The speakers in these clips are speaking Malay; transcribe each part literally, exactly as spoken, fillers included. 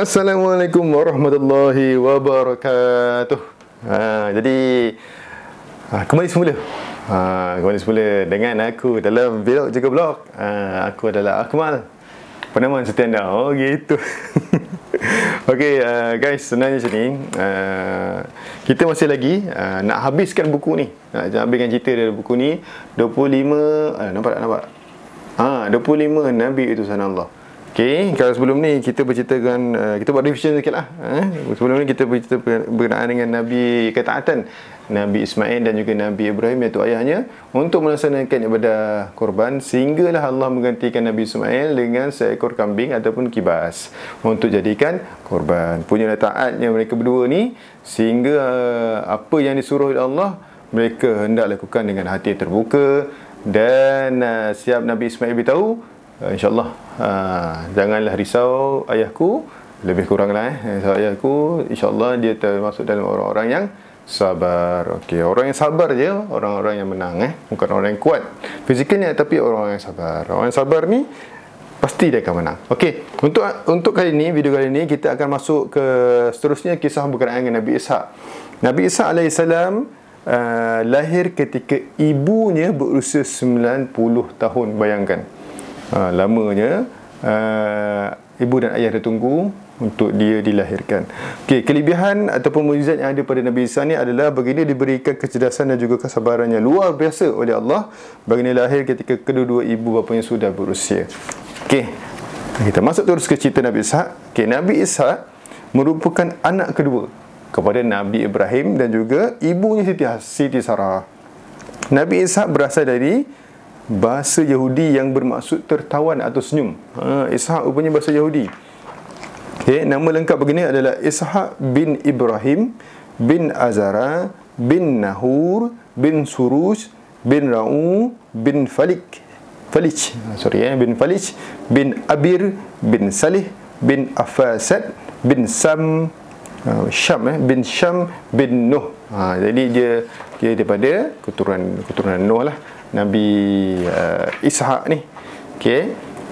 Assalamualaikum warahmatullahi wabarakatuh. Ha, jadi ha, kembali semula. Ha, kembali semula dengan aku dalam vlog juga blog. Ha, aku adalah Akmal, penamaan setia anda. Oh gitu. Okey uh, guys, sebenarnya sini uh, kita masih lagi uh, nak habiskan buku ni. Nak habiskan cerita dari buku ni. dua puluh lima uh, nampak tak nampak? Ha, dua puluh lima Nabi Utusan Allah. Okey, kalau sebelum ni kita berceritakan uh, kita buat revision sikit lah. Eh? Sebelum ni kita bercerita berkenaan dengan Nabi ketaatan Nabi Ismail dan juga Nabi Ibrahim, iaitu ayahnya, untuk melaksanakan ibadah korban, sehinggalah Allah menggantikan Nabi Ismail dengan seekor kambing ataupun kibas untuk jadikan korban. Punyalah taatnya mereka berdua ni, sehingga uh, apa yang disuruh oleh Allah mereka hendak lakukan dengan hati terbuka. Dan uh, siap Nabi Ismail beritahu, Uh, InsyaAllah uh, janganlah risau ayahku, lebih kuranglah eh so, ayahku InsyaAllah dia termasuk dalam orang-orang yang sabar. Okey, orang yang sabar je orang-orang yang menang, eh bukan orang yang kuat fizikalnya, tapi orang yang sabar. Orang yang sabar ni pasti dia akan menang. Okey, untuk untuk kali ni, video kali ni kita akan masuk ke seterusnya kisah berkenaan dengan Nabi Ishaq. Nabi Ishaq alaihissalam uh, lahir ketika ibunya berusia sembilan puluh tahun. Bayangkan Ha, lamanya uh, ibu dan ayah dah tunggu untuk dia dilahirkan. Okey, kelebihan ataupun mukjizat yang ada pada Nabi Isa ni adalah baginda diberikan kecerdasan dan juga kesabarannya luar biasa oleh Allah. Baginda lahir ketika kedua-dua ibu bapanya sudah berusia. Okey, kita masuk terus ke cerita Nabi Ishaq. Okey, Nabi Ishaq merupakan anak kedua kepada Nabi Ibrahim dan juga ibunya Siti, Siti Sarah. Nabi Ishaq berasal dari bahasa Yahudi yang bermaksud tertawan atau senyum. Ha, Ishaq rupanya bahasa Yahudi. Okay, nama lengkap begini adalah Ishaq bin Ibrahim bin Azara bin Nahur bin Suruj bin Ra'u bin Falik Falik sorry eh, bin Falik bin Abir bin Salih bin Afasad bin Sam uh, Syam eh, bin Syam bin Nuh. Ha, jadi dia dia daripada keturunan keturunan Nuh lah, Nabi uh, Ishaq ni. Okey.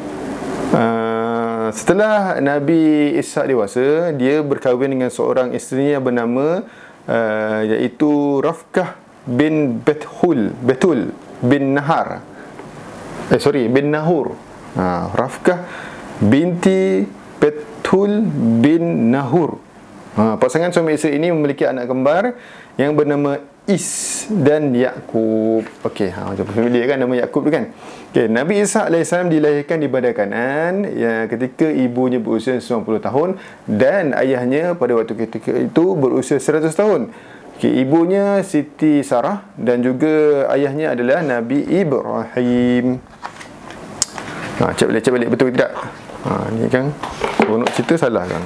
Uh, setelah Nabi Ishaq dewasa, dia berkahwin dengan seorang isteri yang bernama uh, iaitu Rafkah bin Bethul Betul bin Nahar. Eh sorry, bin Nahur. Ha, Rafkah binti Bethul bin Nahur. Ha, pasangan suami isteri ini memiliki anak kembar yang bernama Is dan Yakub. Okey, ha, macam familiar kan nama Yakub tu kan. Okey, Nabi Ishaq alaihissalam dilahirkan di Badar Kanaan ya, ketika ibunya berusia sembilan puluh tahun dan ayahnya pada waktu ketika itu berusia seratus tahun. Okey, ibunya Siti Sarah dan juga ayahnya adalah Nabi Ibrahim. Ha, cek balik, cek balik betul ke tidak? Ha, ni kan runut cerita salah kan.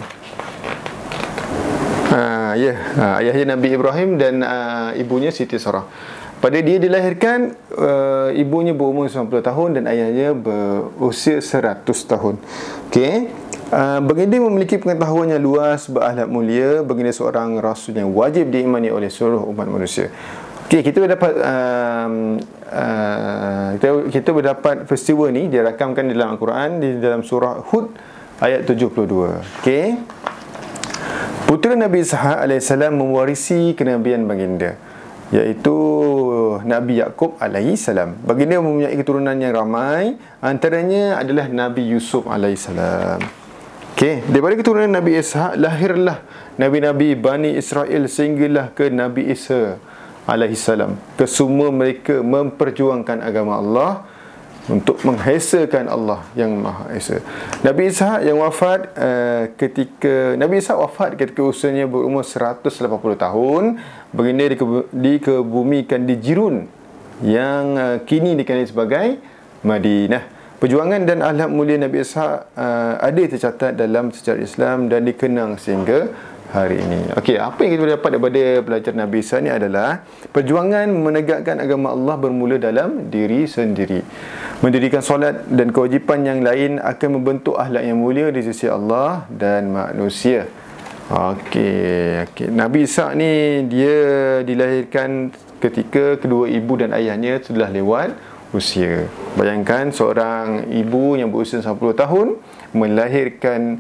Ha, ya, ha, ayahnya Nabi Ibrahim dan uh, ibunya Siti Sarah. Pada dia dilahirkan, uh, ibunya berumur sembilan puluh tahun dan ayahnya berusia seratus tahun. Okey, uh, baginda memiliki pengetahuan yang luas, berakhlak mulia. Baginda seorang rasul yang wajib diimani oleh seluruh umat manusia. Okey, kita dapat um, uh, kita, kita berdapat peristiwa ni dirakamkan dalam Al-Quran di dalam surah Hud ayat tujuh puluh dua. Okey, putera Nabi Ishaq alaihissalam mewarisi kenabian baginda, iaitu Nabi Yakub alaihissalam. Baginda mempunyai keturunan yang ramai, antaranya adalah Nabi Yusuf alaihissalam. Okey, daripada keturunan Nabi Ishaq lahirlah nabi-nabi Bani Israel sehinggalah ke Nabi Isa alaihissalam. Kesemua mereka memperjuangkan agama Allah untuk menghesakan Allah yang Maha Esa. Nabi Ishaq yang wafat uh, ketika Nabi Ishaq wafat ketika usianya berumur seratus lapan puluh tahun. Baginda dikebumikan di Jirun yang uh, kini dikenali sebagai Madinah. Perjuangan dan akhlak mulia Nabi Ishaq uh, ada tercatat dalam sejarah Islam dan dikenang sehingga hari ini. Okey, apa yang kita dapat daripada pelajar Nabi Ishaq ni adalah perjuangan menegakkan agama Allah bermula dalam diri sendiri. Mendirikan solat dan kewajipan yang lain akan membentuk akhlak yang mulia di sisi Allah dan manusia. Okey, okey. Nabi Ishaq ni dia dilahirkan ketika kedua ibu dan ayahnya sudah lewat usia. Bayangkan seorang ibu yang berusia sembilan puluh tahun melahirkan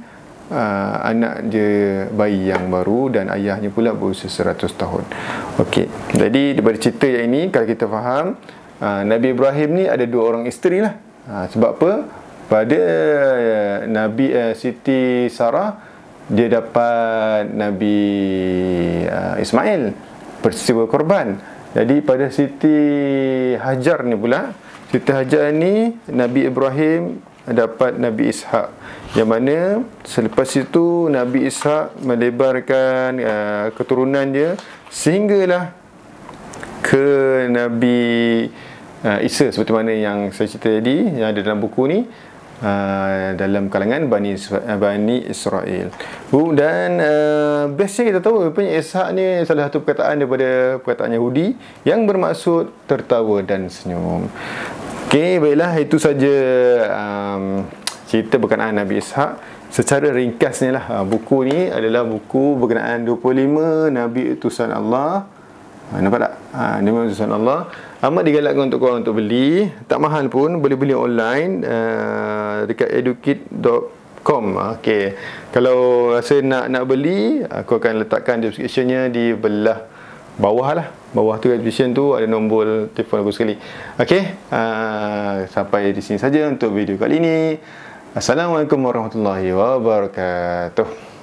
uh, anak dia bayi yang baru dan ayahnya pula berusia seratus tahun. Okey, jadi daripada cerita yang ini kalau kita faham, uh, Nabi Ibrahim ni ada dua orang isteri lah. Uh, sebab apa? Pada uh, Nabi uh, Siti Sarah, dia dapat Nabi uh, Ismail, peristiwa korban. Jadi pada Siti Hajar ni pula, Siti Hajar ni Nabi Ibrahim dapat Nabi Ishak, yang mana selepas itu Nabi Ishak melebarkan uh, keturunan dia sehinggalah ke Nabi uh, Isa, seperti mana yang saya cerita tadi yang ada dalam buku ni, uh, dalam kalangan Bani, Bani Israel. Uh, dan uh, bestnya kita tahu punya Ishak ni salah satu perkataan daripada perkataan Yahudi yang bermaksud tertawa dan senyum. Okey, baiklah, itu saja um, cerita berkenaan Nabi Ishak secara ringkasnya lah. Ha, buku ni adalah buku berkenaan dua puluh lima Nabi utusan Allah. Ha, nampak tak? Ha, Nabi utusan Allah. Amat digalakkan untuk korang untuk beli. Tak mahal pun, boleh beli online uh, dekat edukit dot com. Okey, kalau rasa nak nak beli, aku akan letakkan description-nya di belah bawah lah. Bawah tu description tu ada nombor telefon aku sekali. Okey, uh, sampai di sini saja untuk video kali ini. Assalamualaikum warahmatullahi wabarakatuh.